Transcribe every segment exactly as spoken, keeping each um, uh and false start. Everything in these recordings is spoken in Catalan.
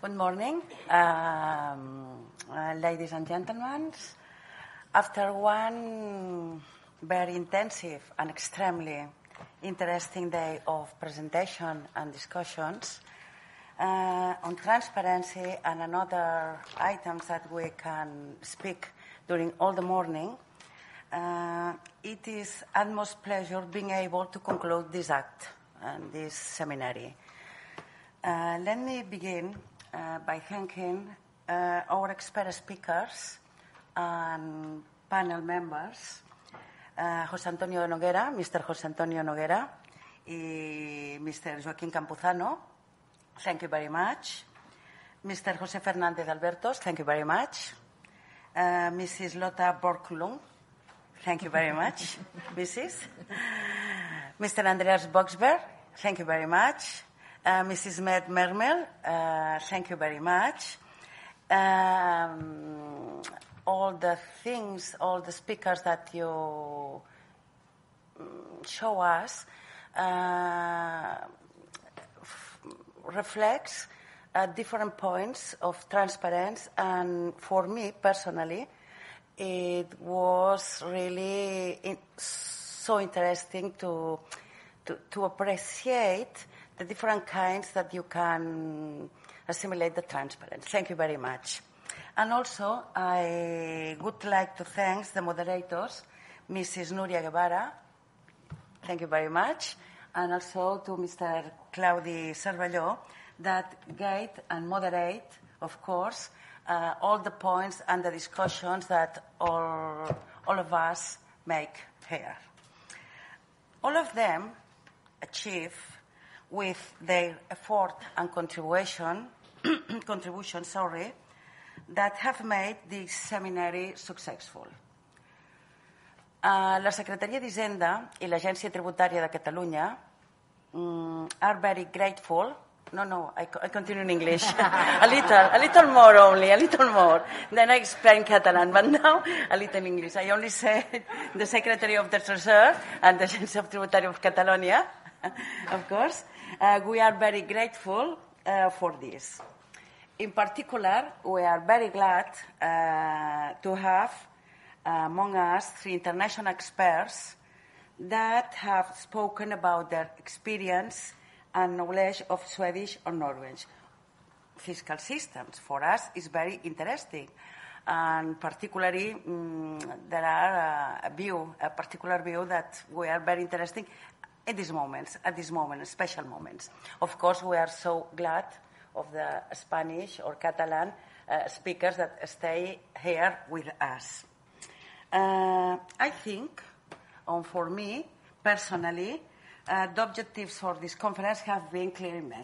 Good morning, um, uh, ladies and gentlemen. After one very intensive and extremely interesting day of presentation and discussions uh, on transparency and another items that we can speak during all the morning, uh, it is utmost pleasure being able to conclude this act and this seminary. Uh, let me begin uh, by thanking uh, our expert speakers and panel members, uh, José Antonio Noguera, Mister José Antonio Noguera, y Mister Joaquín Campuzano. Thank you very much. Mister José Fernández Albertos, thank you very much. Uh, Missus Lotta Borklund, thank you very much. Missus Mister Andreas Boxberg, thank you very much. Uh, Missus Med Mermel, uh, thank you very much. Um, all the things, all the speakers that you show us uh, f- reflects uh, different points of transparency, and for me personally, it was really in- so interesting to, to to appreciate the different kinds that you can assimilate the transparency. Thank you very much. And also, I would like to thank the moderators, Missus Nuria Guevara, thank you very much, and also to Mister Claudi Cervelló, that guide and moderate, of course, uh, all the points and the discussions that all, all of us make here. All of them achieve with their effort and contribution, contribution, sorry, that have made this seminary successful. Uh, la Secretaria d'Hisenda i l'Agència Tributària de Catalunya um, are very grateful. No, no, I, I continue in English. a little, a little more only, a little more. Then I explain Catalan, but now a little English. I only say the Secretary of the Treasury and the Agència of Tributària of Catalonia, of course. Uh, we are very grateful uh, for this. In particular, we are very glad uh, to have uh, among us three international experts that have spoken about their experience and knowledge of Swedish or Norwegian fiscal systems. For us, it's very interesting. And particularly, um, there are uh, a view, a particular view that we are very interesting at these moments, at this moment, special moments. Of course, we are so glad of the Spanish or Catalan uh, speakers that stay here with us. Uh, I think, and for me, personally, uh, the objectives for this conference have been clearly met.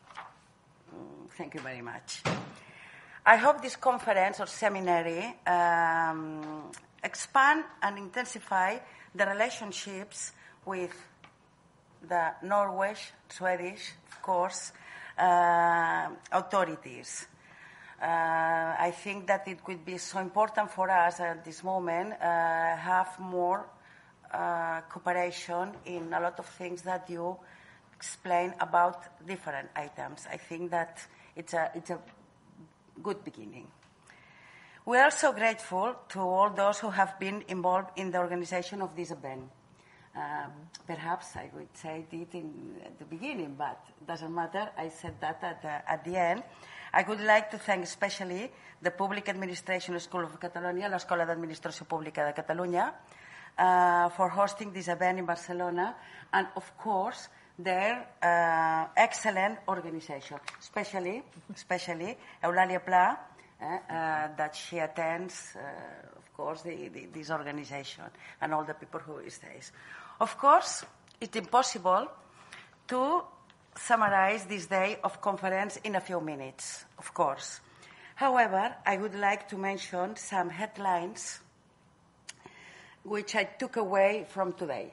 Mm, thank you very much. I hope this conference or seminary um, expand and intensify the relationships with the Norwegian, Swedish, of course, uh, authorities. Uh, I think that it would be so important for us at this moment uh, have more uh, cooperation in a lot of things that you explain about different items. I think that it's a, it's a good beginning. We are also grateful to all those who have been involved in the organization of this event. Um, perhaps I would say it in at the beginning, but it doesn't matter. I said that at the, at the end. I would like to thank especially the Public Administration School of Catalonia, l'Escola d'Administració Pública de Catalunya, uh, for hosting this event in Barcelona, and of course their uh, excellent organization, especially, especially Eulalia Pla, uh, uh, that she attends, uh, of course, the, the, this organization and all the people who stays. Of course, it's impossible to summarize this day of conference in a few minutes, of course. However, I would like to mention some headlines which I took away from today.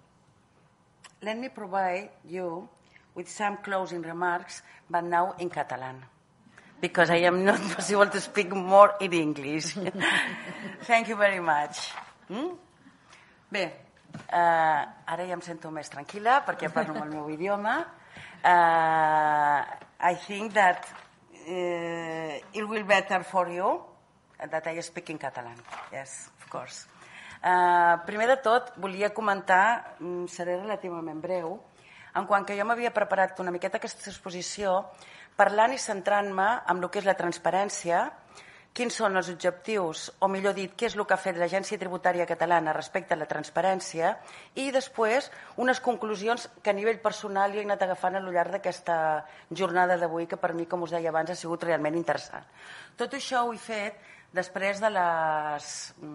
Let me provide you with some closing remarks, but now in Catalan, because I am not possible to speak more in English. Thank you very much. Hmm? Bé, uh, ara ja em sento més tranquil·la perquè parlo amb el meu idioma. Uh, I think that uh, it will be better for you that I speak in Catalan. Yes, of course. Uh, primer de tot, volia comentar, um, seré relativament breu, en quant que jo m'havia preparat una miqueta aquesta exposició parlant i centrant-me en el que és la transparència, quins són els objectius, o millor dit, què és el que ha fet l'Agència Tributària Catalana respecte a la transparència, i després unes conclusions que a nivell personal jo he anat agafant al llarg d'aquesta jornada d'avui, que per mi, com us deia abans, ha sigut realment interessant. Tot això ho he fet després de les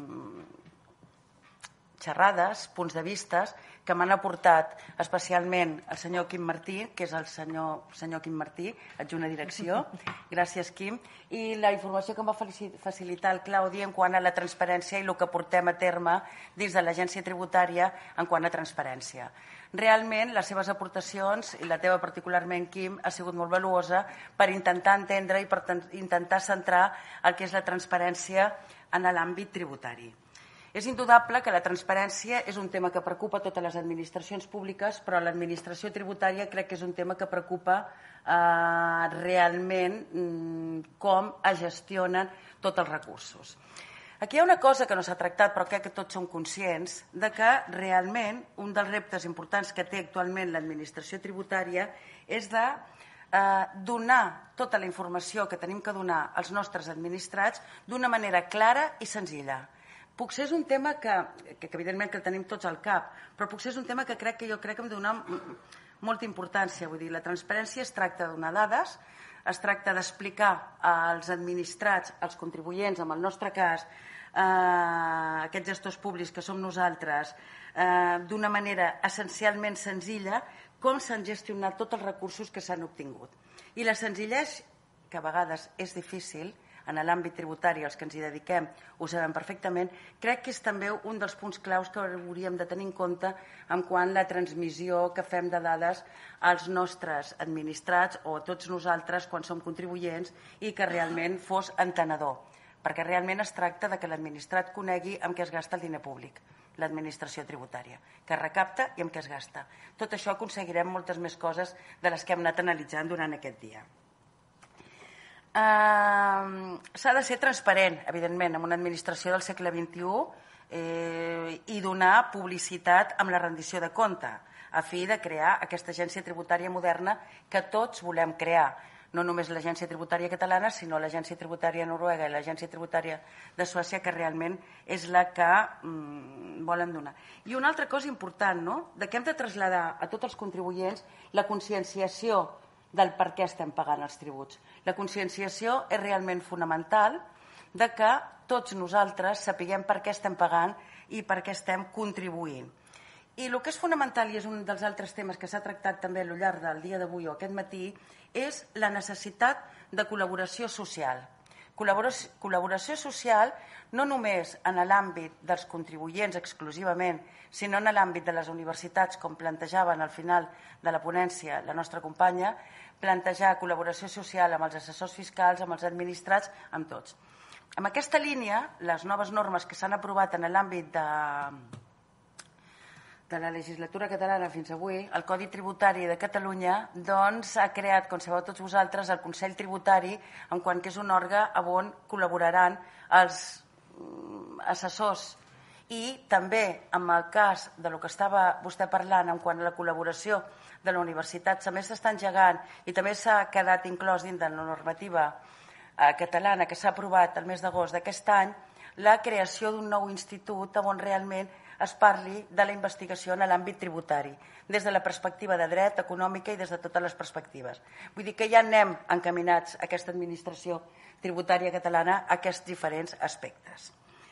xerrades, punts de vistes, que m'han aportat especialment el senyor Quim Martí, que és el senyor, senyor Quim Martí, adjunt a direcció. Gràcies, Quim. I la informació que em va facilitar el Claudi en quant a la transparència i el que portem a terme dins de l'Agència Tributària en quant a transparència. Realment, les seves aportacions, i la teva particularment, Quim, ha sigut molt valuosa per intentar entendre i per intentar centrar el que és la transparència en l'àmbit tributari. És indudable que la transparència és un tema que preocupa totes les administracions públiques, però l'administració tributària crec que és un tema que preocupa eh, realment mm, com es gestionen tots els recursos. Aquí hi ha una cosa que no s'ha tractat, però crec que tots som conscients, de que realment un dels reptes importants que té actualment l'administració tributària és de eh, donar tota la informació que tenim que donar als nostres administrats d'una manera clara i senzilla. Potser és un tema que, que, que evidentment que el tenim tots al cap, però potser és un tema que crec que jo crec que hem de donar molta importància. Vull dir, la transparència es tracta de donar dades, es tracta d'explicar als administrats, als contribuents, en el nostre cas, eh, aquests gestors públics que som nosaltres, eh, d'una manera essencialment senzilla, com s'han gestionat tots els recursos que s'han obtingut. I la senzillesa, que a vegades és difícil, en l'àmbit tributari, els que ens hi dediquem, ho sabem perfectament, crec que és també un dels punts claus que hauríem de tenir en compte en quant a la transmissió que fem de dades als nostres administrats o a tots nosaltres quan som contribuents i que realment fos entenedor, perquè realment es tracta de que l'administrat conegui amb què es gasta el diner públic, l'administració tributària, que recapta i amb què es gasta. Tot això aconseguirem moltes més coses de les que hem anat analitzant durant aquest dia. Uh, s'ha de ser transparent, evidentment, en una administració del segle vint-i-u eh, i donar publicitat amb la rendició de compte a fi de crear aquesta agència tributària moderna que tots volem crear, no només l'agència tributària catalana, sinó l'agència tributària noruega i l'agència tributària de Suècia, que realment és la que mm, volen donar. I una altra cosa important, no? De que hem de traslladar a tots els contribuents la conscienciació del per què estem pagant els tributs. La conscienciació és realment fonamental de que tots nosaltres sapiguem per què estem pagant i per què estem contribuint. I el que és fonamental, i és un dels altres temes que s'ha tractat també al llarg del dia d'avui o aquest matí, és la necessitat de col·laboració social. Col·laboració, col·laboració social no només en l'àmbit dels contribuents exclusivament, sinó en l'àmbit de les universitats, com plantejaven al final de la ponència la nostra companya, plantejar col·laboració social amb els assessors fiscals, amb els administrats, amb tots. En aquesta línia, les noves normes que s'han aprovat en l'àmbit de, de la legislatura catalana fins avui, el Codi Tributari de Catalunya, doncs ha creat, com sabeu tots vosaltres, el Consell Tributari, en quant que és un òrgan on col·laboraran els assessors. I també, en el cas de lo que estava vostè parlant, en quant a la col·laboració de la universitat, també s'està engegant i també s'ha quedat inclòs dins de la normativa catalana que s'ha aprovat el mes d'agost d'aquest any, la creació d'un nou institut on realment es parli de la investigació en l'àmbit tributari, des de la perspectiva de dret, econòmica i des de totes les perspectives. Vull dir que ja anem encaminats a aquesta administració tributària catalana a aquests diferents aspectes.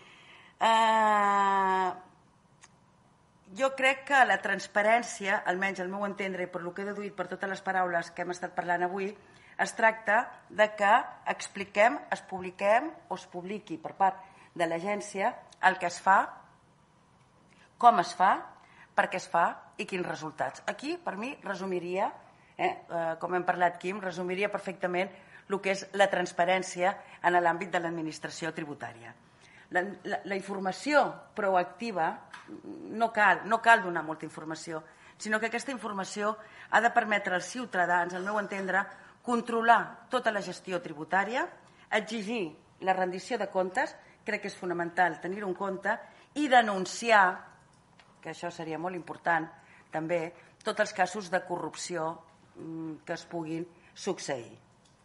Uh, jo crec que la transparència, almenys al meu entendre i per lo que he deduït per totes les paraules que hem estat parlant avui, es tracta de que expliquem, es publiquem o es publiqui per part de l'agència el que es fa, com es fa, per què es fa i quins resultats. Aquí, per mi, resumiria, eh, eh, com hem parlat, Quim, resumiria perfectament el que és la transparència en l'àmbit de l'administració tributària. La, la, la informació proactiva no cal, no cal donar molta informació, sinó que aquesta informació ha de permetre als ciutadans, al meu entendre, controlar tota la gestió tributària, exigir la rendició de comptes, crec que és fonamental tenir-ho en compte, i denunciar, que això seria molt important també, tots els casos de corrupció que es puguin succeir.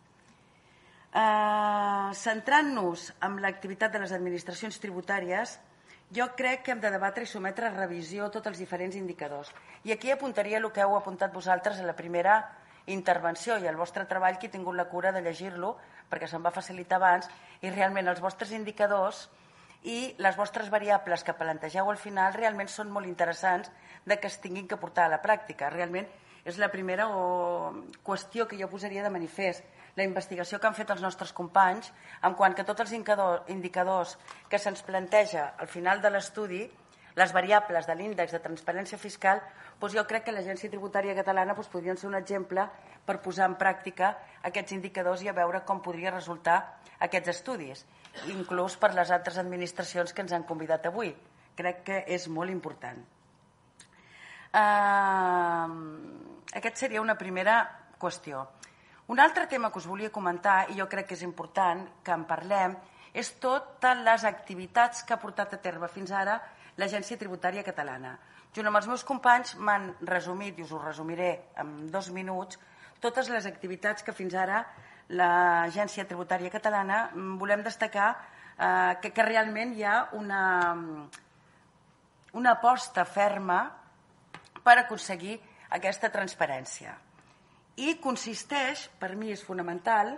Eh, centrant-nos en l'activitat de les administracions tributàries, jo crec que hem de debatre i sometre a revisió tots els diferents indicadors. I aquí apuntaria el que heu apuntat vosaltres a la primera intervenció i el vostre treball, que he tingut la cura de llegir-lo, perquè se'm va facilitar abans, i realment els vostres indicadors i les vostres variables que plantegeu al final realment són molt interessants de que es tinguin que portar a la pràctica. Realment és la primera qüestió que jo posaria de manifest. La investigació que han fet els nostres companys, en quant que tots els indicadors que se'ns planteja al final de l'estudi, les variables de l'índex de transparència fiscal, doncs jo crec que l'Agència Tributària Catalana doncs podrien ser un exemple per posar en pràctica aquests indicadors i a veure com podria resultar aquests estudis, inclús per les altres administracions que ens han convidat avui. Crec que és molt important. Uh, aquest seria una primera qüestió. Un altre tema que us volia comentar, i jo crec que és important que en parlem, és totes les activitats que ha portat a terme fins ara l'Agència Tributària Catalana. Junt amb els meus companys m'han resumit, i us ho resumiré en dos minuts, totes les activitats que fins ara l'Agència Tributària Catalana volem destacar eh, que, que realment hi ha una, una aposta ferma per aconseguir aquesta transparència. I consisteix, per mi és fonamental,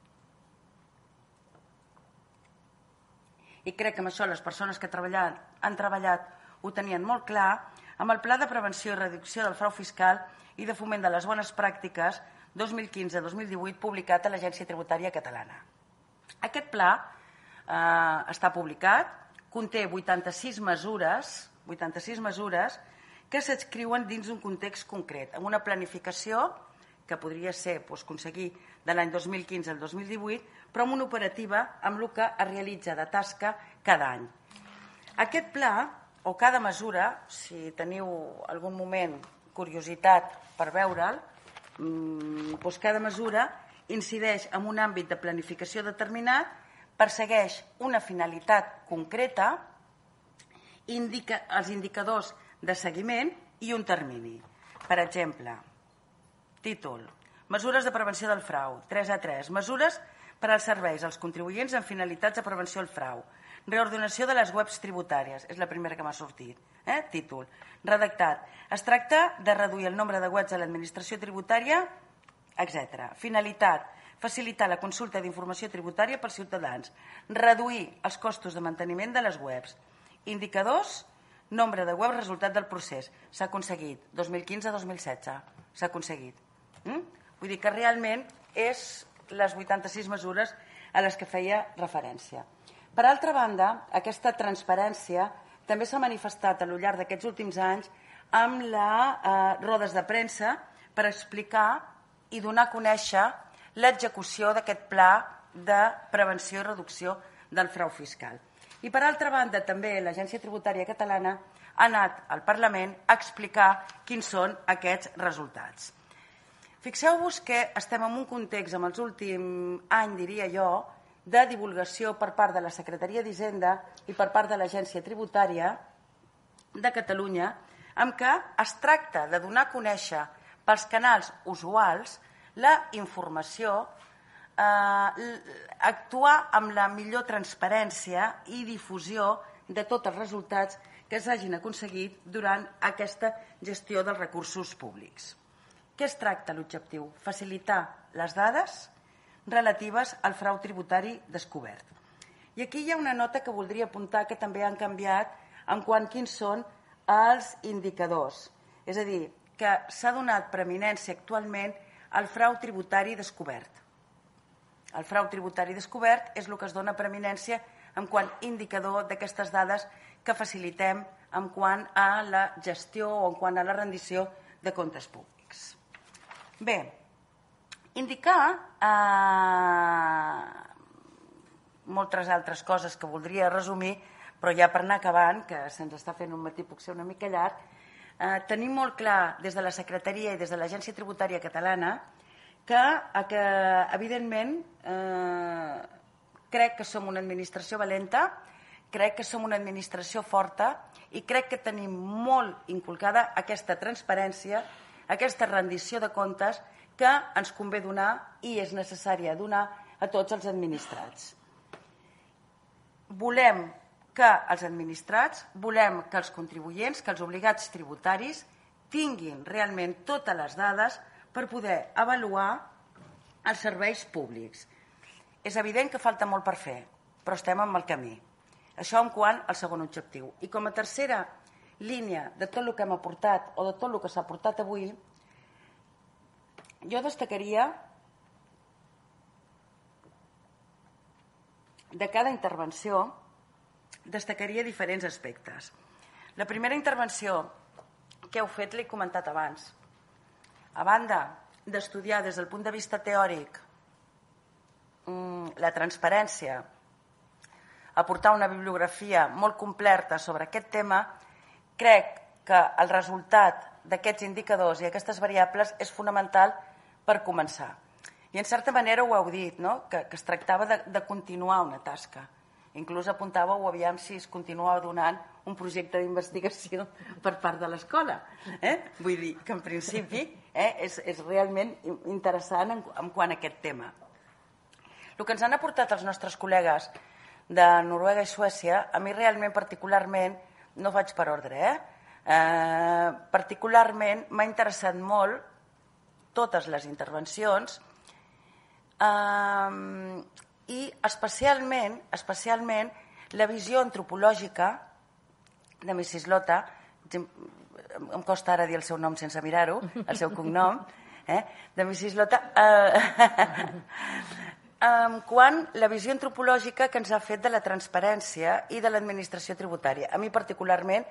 i crec que amb això les persones que treballat, han treballat ho tenien molt clar, amb el Pla de Prevenció i Reducció del Frau Fiscal i de Foment de les Bones Pràctiques dos mil quinze dos mil divuit publicat a l'Agència Tributària Catalana. Aquest pla eh, està publicat, conté vuitanta-sis mesures, vuitanta-sis mesures que s'adscriuen dins d'un context concret, amb una planificació que podria ser doncs, aconseguir de l'any dos mil quinze al dos mil divuit, però amb una operativa amb el que es realitza de tasca cada any. Aquest pla, o cada mesura, si teniu algun moment curiositat per veure'l, doncs cada mesura incideix en un àmbit de planificació determinat, persegueix una finalitat concreta, indica els indicadors de seguiment i un termini. Per exemple, títol: Mesures de prevenció del frau, tres a tres. Mesures per als serveis als contribuents amb finalitats de prevenció del frau. Reordenació de les webs tributàries. És la primera que m'ha sortit. Eh? Títol. Redactat. Es tracta de reduir el nombre de webs de l'administració tributària, etcètera. Finalitat. Facilitar la consulta d'informació tributària pels ciutadans. Reduir els costos de manteniment de les webs. Indicadors. Nombre de webs resultat del procés. S'ha aconseguit. dos mil quinze a dos mil setze. S'ha aconseguit. Mm? Vull dir que realment és les vuitanta-sis mesures a les que feia referència. Per altra banda, aquesta transparència també s'ha manifestat a lo llarg d'aquests últims anys amb les eh, rodes de premsa per explicar i donar a conèixer l'execució d'aquest pla de prevenció i reducció del frau fiscal. I per altra banda, també l'Agència Tributària Catalana ha anat al Parlament a explicar quins són aquests resultats. Fixeu-vos que estem en un context, en els últims anys, diria jo, de divulgació per part de la Secretaria d'Hisenda i per part de l'Agència Tributària de Catalunya, en què es tracta de donar a conèixer pels canals usuals la informació, eh, actuar amb la millor transparència i difusió de tots els resultats que s'hagin aconseguit durant aquesta gestió dels recursos públics. Què es tracta l'objectiu? Facilitar les dades relatives al frau tributari descobert. I aquí hi ha una nota que voldria apuntar que també han canviat en quant quins són els indicadors. És a dir, que s'ha donat preeminència actualment al frau tributari descobert. El frau tributari descobert és el que es dona preeminència en quant indicador d'aquestes dades que facilitem en quant a la gestió o en quant a la rendició de comptes públics. Bé, indicar eh, moltes altres coses que voldria resumir, però ja per anar acabant, que se'ns està fent un matí, puc ser una mica llarg, eh, tenim molt clar des de la Secretaria i des de l'Agència Tributària Catalana que, que evidentment, eh, crec que som una administració valenta, crec que som una administració forta i crec que tenim molt inculcada aquesta transparència, aquesta rendició de comptes que ens convé donar i és necessària donar a tots els administrats. Volem que els administrats, volem que els contribuents, que els obligats tributaris tinguin realment totes les dades per poder avaluar els serveis públics. És evident que falta molt per fer, però estem en el camí. Això en quant al segon objectiu. I com a tercera línia de tot el que hem aportat o de tot el que s'ha aportat avui, jo destacaria de cada intervenció destacaria diferents aspectes. La primera intervenció que heu fet l'he comentat abans. A banda d'estudiar des del punt de vista teòric la transparència, aportar una bibliografia molt completa sobre aquest tema, crec que el resultat d'aquests indicadors i aquestes variables és fonamental per començar. I en certa manera ho heu dit, no? que, que es tractava de, de continuar una tasca. Inclús apuntàveu, aviam si es continuava donant un projecte d'investigació per part de l'escola. Eh? Vull dir que en principi eh, és, és realment interessant en, en quant a aquest tema. El que ens han aportat els nostres col·legues de Noruega i Suècia, a mi realment particularment, no faig per ordre, eh? Eh, particularment m'ha interessat molt totes les intervencions eh, i especialment, especialment la visió antropològica de missus Lota, em costa ara dir el seu nom sense mirar-ho, el seu cognom, eh? de missus Lota, eh, en quant la visió antropològica que ens ha fet de la transparència i de l'administració tributària. A mi particularment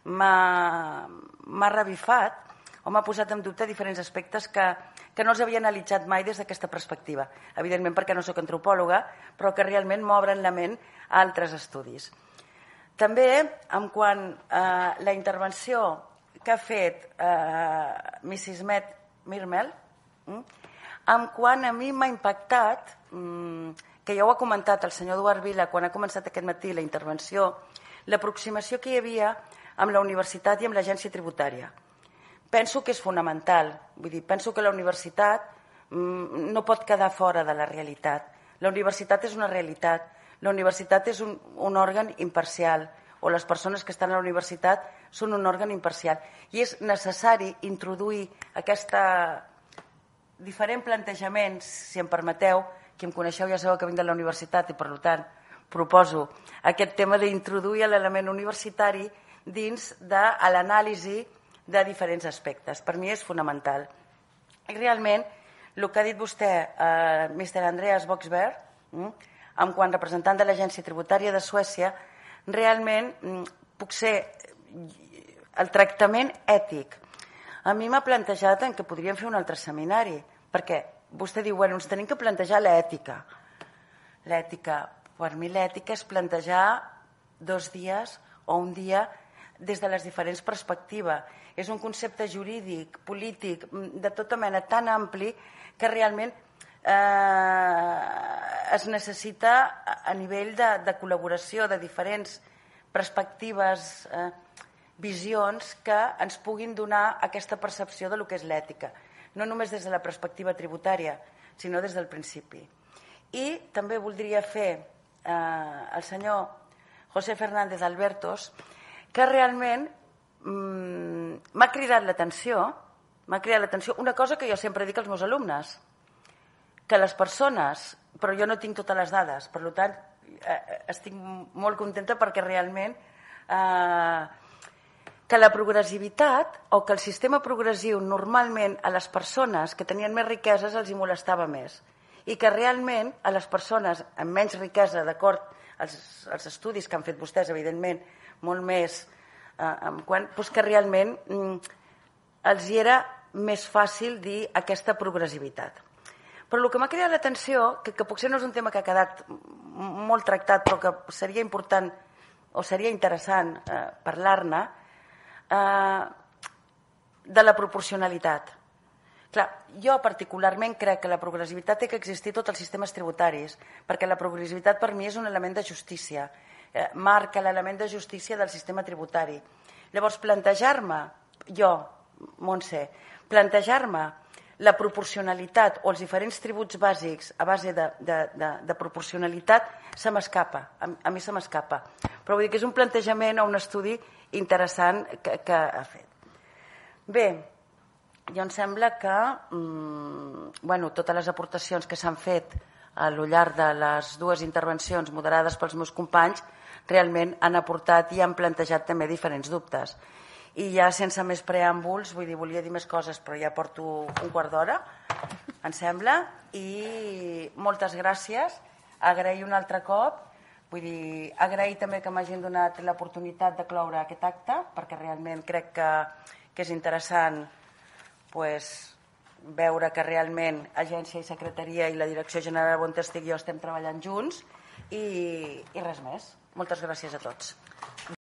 m'ha revifat o m'ha posat en dubte diferents aspectes que, que no els havia analitzat mai des d'aquesta perspectiva. Evidentment perquè no sóc antropòloga, però que realment m'obren la ment a altres estudis. També, en quant a la intervenció que ha fet eh, missus Met Mirmel, en quant a mi m'ha impactat, que ja ho ha comentat el senyor Eduard Vila quan ha començat aquest matí la intervenció, l'aproximació que hi havia amb la universitat i amb l'agència tributària. Penso que és fonamental, vull dir, penso que la universitat no pot quedar fora de la realitat. La universitat és una realitat, la universitat és un, un òrgan imparcial, o les persones que estan a la universitat són un òrgan imparcial. I és necessari introduir aquesta diferent plantejaments, si em permeteu, qui em coneixeu ja sabeu que vinc de la universitat i per tant proposo aquest tema d'introduir l'element universitari dins de l'anàlisi de diferents aspectes. Per mi és fonamental. I realment, el que ha dit vostè, eh, mister Andreas Boxberg, mm, en quant representant de l'Agència Tributària de Suècia, realment mm, puc ser el tractament ètic. A mi m'ha plantejat en que podríem fer un altre seminari, perquè vostè diu, bueno, ens tenim que plantejar l'ètica. L'ètica, per mi l'ètica és plantejar dos dies o un dia des de les diferents perspectives. És un concepte jurídic, polític, de tota mena tan ampli que realment eh, es necessita a nivell de, de col·laboració de diferents perspectives, eh, visions que ens puguin donar aquesta percepció de lo que és l'ètica. No només des de la perspectiva tributària, sinó des del principi. I també voldria fer eh, al senyor José Fernández Albertos, que realment mm, m'ha cridat l'atenció, m'ha cridat l'atenció una cosa que jo sempre dic als meus alumnes, que les persones, però jo no tinc totes les dades, per tant eh, estic molt contenta perquè realment eh, que la progressivitat o que el sistema progressiu normalment a les persones que tenien més riqueses els hi molestava més i que realment a les persones amb menys riquesa, d'acord als, als estudis que han fet vostès, evidentment, molt més, eh, en quant, doncs que realment mm, els hi era més fàcil dir aquesta progressivitat. Però el que m'ha cridat l'atenció, que, que potser no és un tema que ha quedat molt tractat, però que seria important o seria interessant eh, parlar-ne, eh, de la proporcionalitat. Clar, jo particularment crec que la progressivitat té que existir tots els sistemes tributaris, perquè la progressivitat per mi és un element de justícia, eh, marca l'element de justícia del sistema tributari. Llavors, plantejar-me, jo, Montse, plantejar-me la proporcionalitat o els diferents tributs bàsics a base de, de, de, de proporcionalitat se m'escapa, a, a mi se m'escapa. Però vull dir que és un plantejament o un estudi interessant que, que ha fet. Bé, jo em sembla que mmm, bueno, totes les aportacions que s'han fet a lo llarg de les dues intervencions moderades pels meus companys realment han aportat i han plantejat també diferents dubtes. I ja sense més preàmbuls, vull dir, volia dir més coses, però ja porto un quart d'hora, em sembla, i moltes gràcies. Agrair un altre cop, vull dir, agrair també que m'hagin donat l'oportunitat de cloure aquest acte, perquè realment crec que, que és interessant pues, veure que realment Agència i Secretaria i la Direcció General on estic jo estem treballant junts i, i res més. Moltes gràcies a tots.